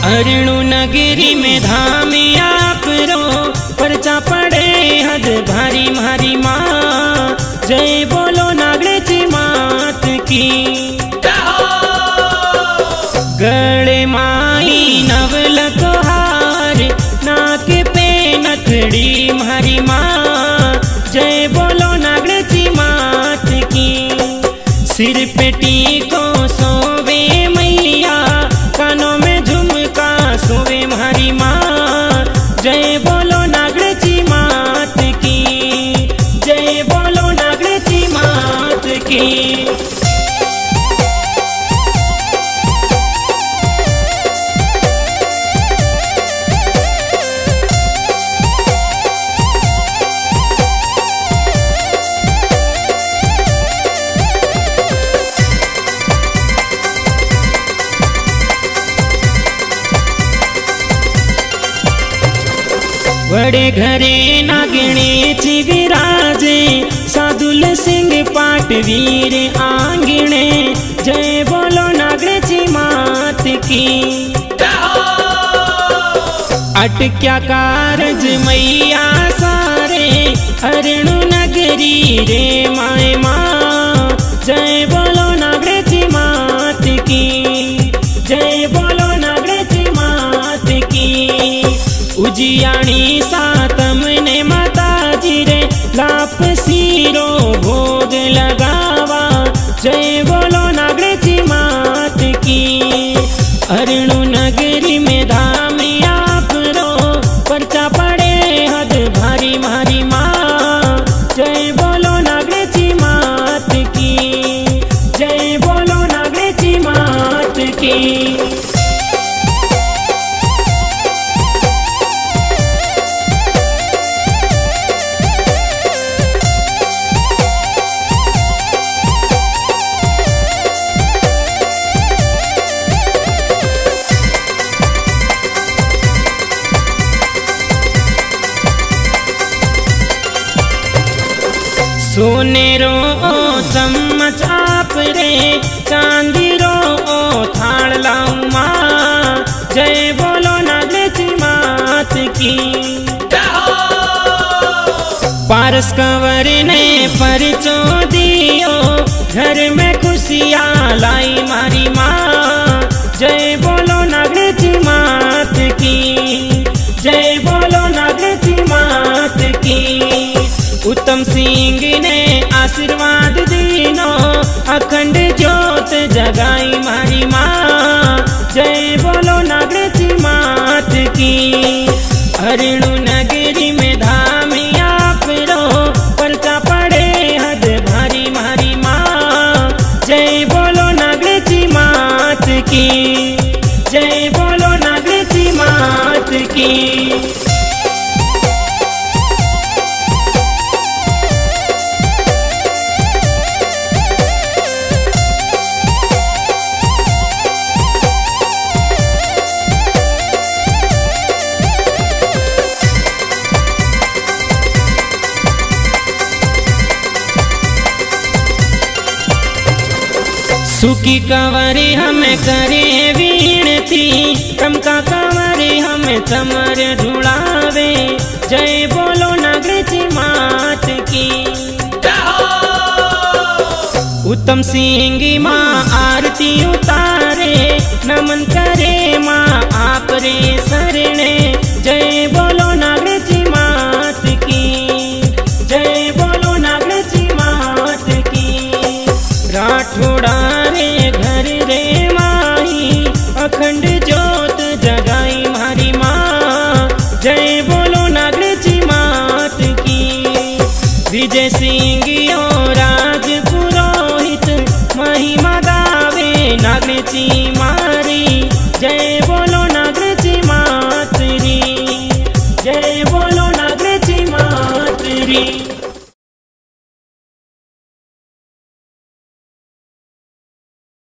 अरणु नगरी में धाम आप रो परचा पड़े हद भारी मारी माँ। जय बोलो नागड़ेची मात की। गले माई नवलको हार नाक पे नथड़ी मारी माँ। जय बोलो नागड़ेची मात की। सिर पे टीको सोवे मैया कानों में झुमका सोवे मारी माँ। जय बोलो नागड़ेची मात की। जय बोलो नागड़ेची मात की। बड़े घरे नागिणेची विराजे साधुल सिंह पाटवीर आंगणे। जय बोलो नागड़ेची मात की। अटक्या कारज मैया सारे अरणु नगरी रे माए माँ। जय बोलो नागड़ेची मात की। जय बोलो नागड़ेची मात की। उजियाणी सातम ने माताजी रे लाप सीरो भोग लगावा। जय बोलो नागड़ेची मात की। अरणु नगरी में धाम आप रो परचा पड़े हद भारी मारी माँ। जय बोलो नागड़ेची मात की। जय बोलो नागड़ेची मात की। सोने रो चम्मच आप रे चांदी रो थाल लाऊं माँ। जय बोलो नागड़ेची मात की। पारस कंवर ने परचो दियो घर में खुशियाँ लाई मारी माँ। जय बोलो नागड़ेची मात की। जय बोलो नागड़ेची मात की। उत्तम सिंह ने आशीर्वाद दीनो अखंड ज्योत जगाई मारी माँ। जय बोलो नागड़ेची मात की। अरणु नगरी में धाम आप रो परचा पड़े हद भारी मारी माँ। जय बोलो नागड़ेची मात की। जय बोलो नागड़ेची मात की। सुखी कंवरी हमें करे विनती चमका कंवरी हमें चमर ढूंढावे। जय बोलो नागड़ेची मात की। उत्तम सिंह माँ आरती उतारे नमन करे माँ आप रे शरणे। जय बोलो नागड़ेची मात की। जय बोलो नागड़ेची मात की। राठौड़ा घर रे माही अखंड ज्योत जगाई मारी माँ। जय बोलो नागड़ेची मात की। विजय सिंह राज पुरोहित महिमा गावे नागड़ेची मारी। जय बोलो नागड़ेची मात री। जय बोलो नागड़ेची मात री।